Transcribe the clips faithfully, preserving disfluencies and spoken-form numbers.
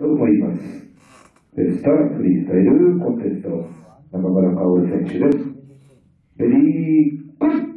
と思います。フェスタフリースタイルコンテスト、中村薫選手です。レディーゴー。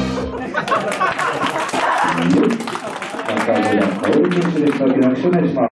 中村薫選手でした。お願いします。